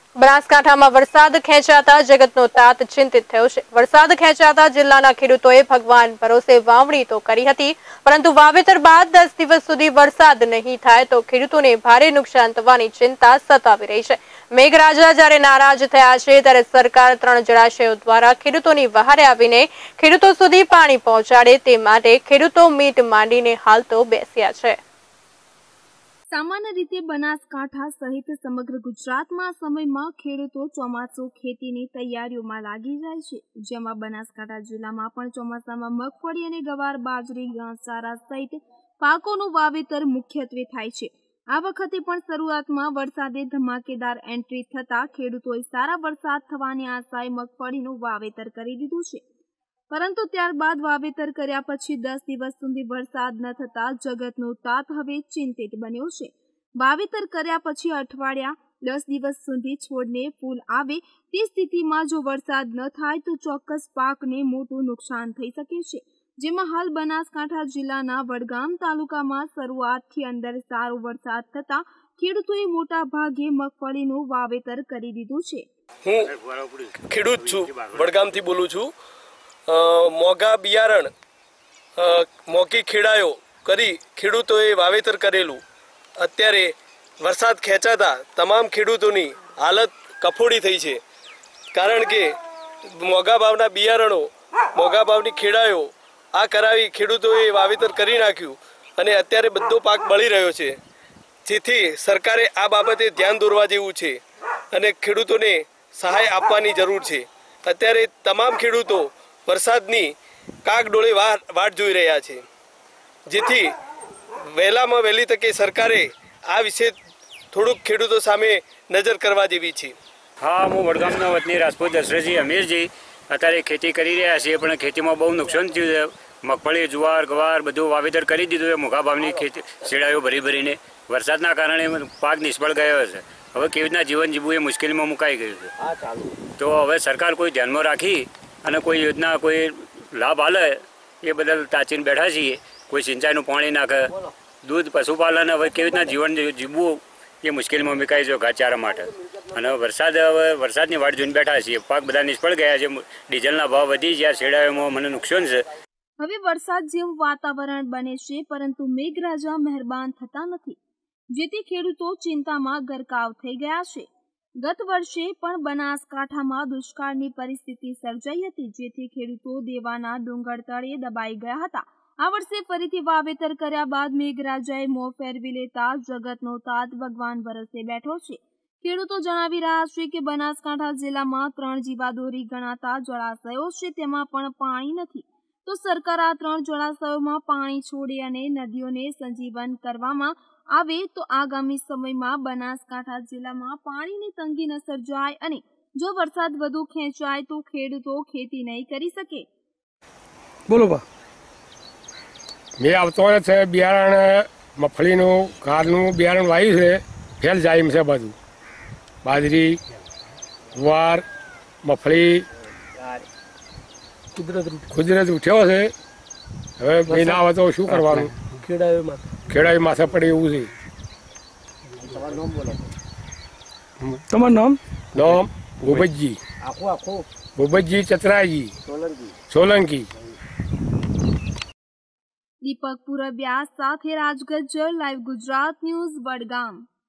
બનાસકાંઠામાં વરસાદ ખેંચાતા જગતનો તાત ચિંતિત થયો છે। વરસાદ ખેંચાતા જિલ્લાના ખેડૂતોએ ભગવાન ભરોસે વાવણી તો કરી હતી, પરંતુ વાવેતર બાદ 10 દિવસ સુધી વરસાદ નહીં થાય તો ખેડૂતોને ભારે નુકસાન થવાની ચિંતા સતાવી રહી છે। મેઘરાજા જ્યારે નારાજ થયા છે ત્યારે સરકાર 3 જળાશયો દ્વારા ખેડૂતોની વહારે આવીને ખેડૂતો સુધી પાણી પહોંચાડે તે માટે ખેડૂતો મીટ માંડીને હાલ તો બેસ્યા છે। सामान्य रीते बनासकांठा सहित समग्र गुजरात में समय में खेडूतो चोमासु खेती तैयारीओ में लागी जाय छे, जेमां बनासकांठा जिल्ला में पण चोमासा में मगफળી अने गवार, बाजरी, घासचारा सहित पाकोनुं वावेतर मुख्यत्वे थाय छे। आ वखते पण शरूआत में वरसादे धमाकेदार एंट्री थता खेडूतोए सारा वरसाद थवानी आशाए मगफળીनुं वावेतर करी दीधुं छे, परंतु त्यारबाद वावेतर कर्या पछी 10 दिवस सुधी वरसाद न थता जगतनो तात हवे चिंतित बन्यो छे। वावेतर कर्या पछी अठवाडिया 10 दिवस सुधी छोडने फूल आवे ते स्थितिमां जो वरसाद न थाय तो चोक्कस पाकने मोटुं नुकसान थई शके छे, जेमां हाल बनासकांठा जिल्लाना वडगाम तालुकामां शरूआतथी अंदर सारो वरसाद थता खेडूतोए मोटा भागे मगफળીनुं वावेतर करी दीधुं छे। હું ખેડૂત છું, વડગામથી બોલું છું। મોંઘા બિયારણ મોંઘી ખેડાયો કરી ખેડૂતોએ વાવેતર કરેલું, અત્યારે વરસાદ ખેંચાતા તમામ ખેડૂતોની હાલત કફોડી થઈ છે, કારણ કે મોંઘા ભાવના બિયારણો, મોંઘા ભાવની ખેડાયો આ કરાવી ખેડૂતોએ વાવેતર કરી નાખ્યું અને અત્યારે બધો પાક બળી રહ્યો છે, જેથી સરકારે આ બાબતે ધ્યાન દોરવા જેવું છે અને ખેડૂતોને સહાય આપવાની જરૂર છે। અત્યારે તમામ ખેડૂતો વરસાદની કાગડોળે વાટ જોઈ રહ્યા છે, જેથી વહેલામાં વહેલી તકે સરકારે આ વિશે થોડુંક ખેડૂતો સામે નજર કરવા જેવી છે। हाँ, હું વડગામના વતની રાજપૂત દશરથજી અમીરજી અત્યારે ખેતી કરી રહ્યા છીએ, પણ ખેતીમાં બહુ નુકસાન થયું છે। મગફળી, જુવાર, ગવાર બધું વાવેતર કરી દીધું છે, મોંઘા ભાવની ખેતી શેડાયો ભરીને વરસાદના કારણે પાક નિષ્ફળ ગયો છે। હવે કેવી રીતના જીવન જીવવું એ મુશ્કેલીમાં મુકાઈ ગયું છે, તો હવે સરકાર કોઈ ધ્યાનમાં રાખી અને કોઈ યોજના, કોઈ લાભ આલે એ બદલ તાચીને બેઠા છીએ। કોઈ સિંચાઈનું પાણી નાખે, દૂધ, પશુપાલન હવે કેવી રીતના જીવન જીવવું એ મુશ્કેલીમાં મુકાઈ છે ઘાસચારા માટે। અને હવે વરસાદની વાટ જોઈને બેઠા છીએ, પાક બધા નિષ્ફળ ગયા છે, ડીઝલના ભાવ વધી ગયા, શેડાયોમાં મને નુકસાન છે। હવે વરસાદ જેવું વાતાવરણ બને છે, પરંતુ મેઘરાજા મહેરબાન થતા નથી, જેથી ખેડૂતો ચિંતામાં ગરકાવ થઈ ગયા છે। ગત વર્ષે પણ બનાસકાંઠામાં દુષ્કાળની પરિસ્થિતિ સર્જાઈ હતી, જેથી ખેડૂતો દેવાના ડુંગર તળે દબાઈ ગયા હતા। આ વર્ષે ફરીથી વાવેતર કર્યા બાદ મેઘરાજાએ મોં ફેરવી લેતા જગતનો તાત ભગવાન ભરોસે બેઠો છે। ખેડૂતો જણાવી રહ્યા છે કે બનાસકાંઠા જિલ્લામાં 3 જીવાદોરી ગણાતા જળાશયો છે, તેમાં પણ પાણી નથી, તો સરકાર આ 3 જળાશયોમાં પાણી છોડે અને નદીઓને સંજીવન કરવામાં આવે તો આગામી સમયમાં બનાસકાંઠા જિલ્લામાં પાણીની તંગી ન સર્જાય અને જો વરસાદ વધુ ખેંચાય તો ખેડૂતો ખેતી નહીં કરી શકે। બોલો બા, મેં આવતો છે બિયારણ મગફળીનું, ઘાસનું બિયારણ વાવ્યું છે, ફેલ જાય છે બધું, બાજરી, જુવાર, મગફળી, કુદરત ઉઠ્યો છે। હવે મહિના આવે તો શું કરવાનું, ખેડાયું માથે પડે એવું છે। તમારું નામ? નામ ગોબતજી, ગોબતજી ચતરાજી સોલંકી। દીપક પુરબિયા સાથે રાજગજ્જર, લાઈવ ગુજરાત ન્યૂઝ, વડગામ।